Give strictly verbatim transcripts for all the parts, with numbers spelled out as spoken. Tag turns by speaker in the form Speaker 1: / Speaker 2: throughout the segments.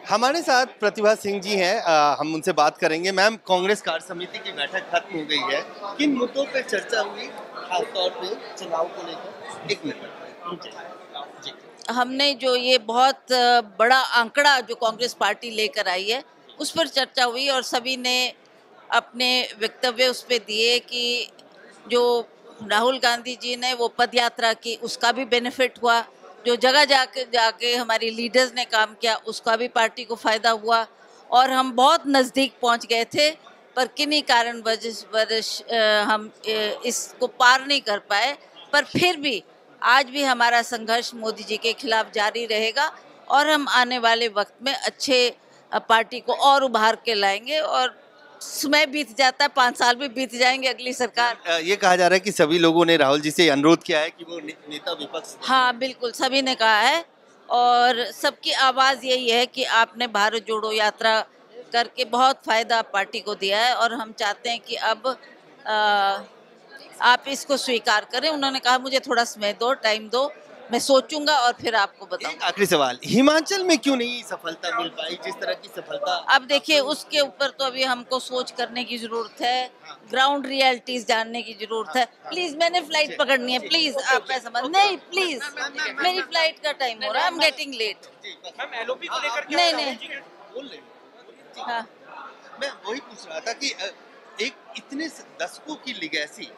Speaker 1: हमारे साथ प्रतिभा सिंह जी हैं, अ, हम उनसे बात करेंगे। मैम, कांग्रेस कार्य समिति की बैठक खत्म हो गई है, किन मुद्दों पर चर्चा हुई, खासतौर पे चुनाव को लेकर? एक मिनट जी।
Speaker 2: हमने जो ये बहुत बड़ा आंकड़ा जो कांग्रेस पार्टी लेकर आई है उस पर चर्चा हुई और सभी ने अपने वक्तव्य उस पर दिए कि जो राहुल गांधी जी ने वो पद यात्रा की उसका भी बेनिफिट हुआ, जो जगह जाके जाके हमारी लीडर्स ने काम किया उसका भी पार्टी को फायदा हुआ और हम बहुत नज़दीक पहुंच गए थे, पर किन्हीं कारण वजह हम इसको पार नहीं कर पाए। पर फिर भी आज भी हमारा संघर्ष मोदी जी के खिलाफ जारी रहेगा और हम आने वाले वक्त में अच्छे पार्टी को और उभार के लाएंगे। और समय बीत जाता है, पाँच साल भी बीत जाएंगे, अगली सरकार।
Speaker 1: ये कहा जा रहा है कि सभी लोगों ने राहुल जी से अनुरोध किया है कि वो ने, नेता विपक्ष।
Speaker 2: हाँ बिल्कुल, सभी ने कहा है और सबकी आवाज़ यही है कि आपने भारत जोड़ो यात्रा करके बहुत फायदा पार्टी को दिया है और हम चाहते हैं कि अब आ, आप इसको स्वीकार करें। उन्होंने कहा मुझे थोड़ा समय दो, टाइम दो, मैं सोचूंगा और फिर आपको बताऊंगा।
Speaker 1: आखिरी सवाल, हिमाचल में क्यों नहीं सफलता मिल पाई जिस तरह की सफलता?
Speaker 2: अब देखिए, उसके ऊपर तो अभी हमको सोच करने की जरूरत है, ग्राउंड रियलिटीज जानने की जरूरत है। प्लीज, मैंने फ्लाइट पकड़नी है, प्लीज आप ऐसा मत, नहीं प्लीज, मेरी फ्लाइट का टाइम हो रहा है, आई एम गेटिंग लेट। नहीं नहीं, हाँ
Speaker 1: मैं वही पूछ रहा था कि एक इतने दशकों की लिगेसी,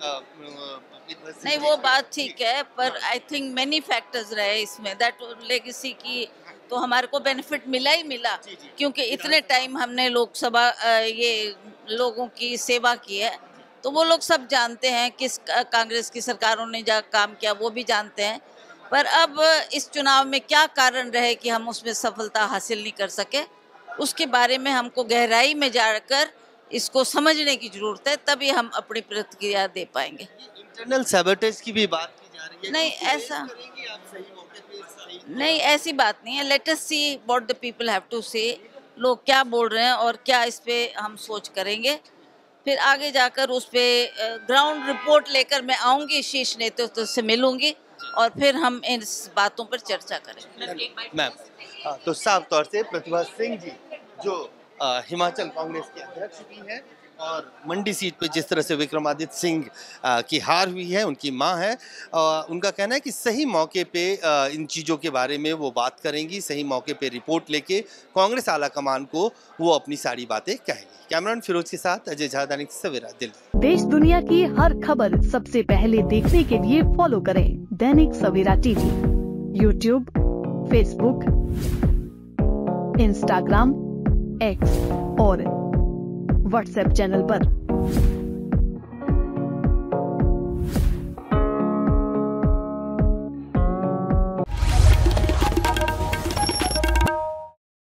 Speaker 2: नहीं वो बात ठीक है, पर आई थिंक मेनी फैक्टर्स रहे इसमें, दैट लेगेसी की तो हमारे को बेनिफिट मिला ही मिला, क्योंकि इतने टाइम हमने लोकसभा ये लोगों की सेवा की है, तो वो लोग सब जानते हैं किस कांग्रेस की सरकारों ने जा काम किया, वो भी जानते हैं। पर अब इस चुनाव में क्या कारण रहे कि हम उसमें सफलता हासिल नहीं कर सके, उसके बारे में हमको गहराई में जाकर इसको समझने की जरूरत है, तभी हम अपनी प्रतिक्रिया दे पाएंगे।
Speaker 1: इंटरनल सैबोटेज की भी बात की जा रही है।
Speaker 2: नहीं ऐसा नहीं, ऐसी बात नहीं है। Let us see what the people have to say, लोग क्या बोल रहे हैं और क्या इस पे हम सोच करेंगे, फिर आगे जाकर उस पे ग्राउंड रिपोर्ट लेकर मैं आऊंगी, शीर्ष नेतृत्व से मिलूंगी और फिर हम इन बातों पर चर्चा करेंगे।
Speaker 1: मैम, तो साफ तौर से प्रतिभा सिंह जी जो आ, हिमाचल कांग्रेस के अध्यक्ष भी हैं और मंडी सीट पे जिस तरह से विक्रमादित्य सिंह आ, की हार हुई है, उनकी मां है, आ, उनका कहना है कि सही मौके पे आ, इन चीज़ों के बारे में वो बात करेंगी, सही मौके पे रिपोर्ट लेके कांग्रेस आला कमान को वो अपनी सारी बातें कहेंगी। कैमरामैन फिरोज के साथ अजय झा, दैनिक सवेरा, दिल्ली।
Speaker 3: देश दुनिया की हर खबर सबसे पहले देखने के लिए फॉलो करें Dainik Savera TV, YouTube, Facebook, Instagram, X और व्हाट्सएप चैनल पर।